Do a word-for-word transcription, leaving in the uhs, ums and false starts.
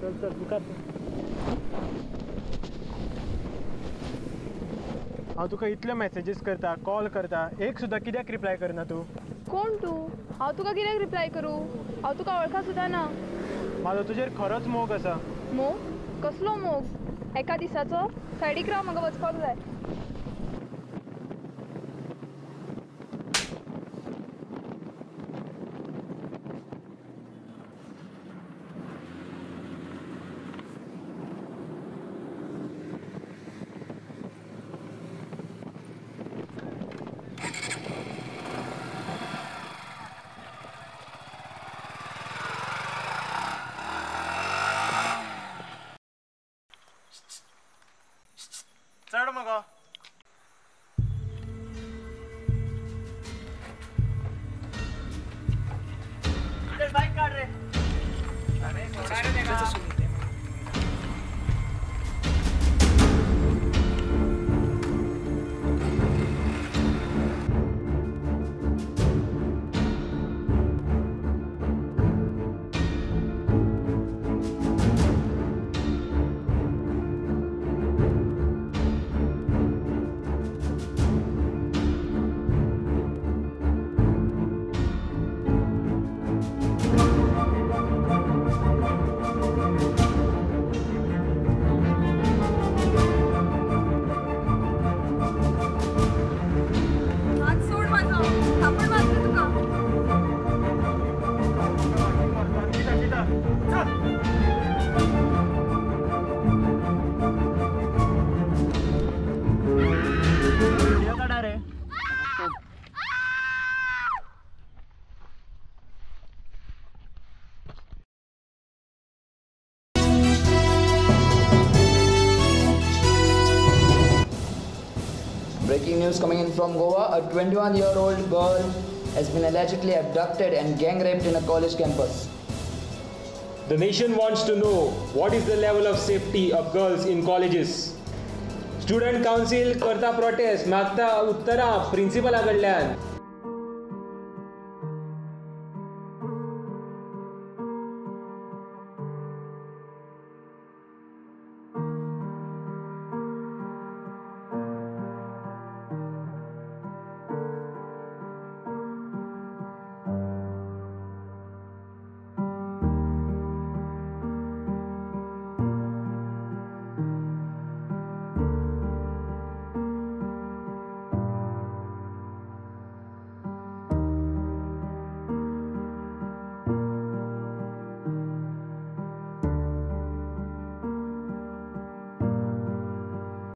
चल चल मुखार हांव तुका इतले मेसेजीस करता कॉल करता एक सुद्दां कित्याक रिप्लाय करना तूं कोण तूं हांव तुका कित्याक रिप्लाय करूं हांव तुका वळखा सुद्दां ना म्हाजो तुजेर खरोच मोग आसा मोग कसलो मोग एका दिसाचो सायडीक राव म्हाका वचपाक जाय चढ मगो बाईक काढ रे अरे सोडा रे देगा Breaking news coming in from Goa, a twenty-one-year-old girl has been allegedly abducted and gang raped in a college campus. The nation wants to know what is the level of safety of girls in colleges. Student council करता protest मागता Uttara principal कडल्यान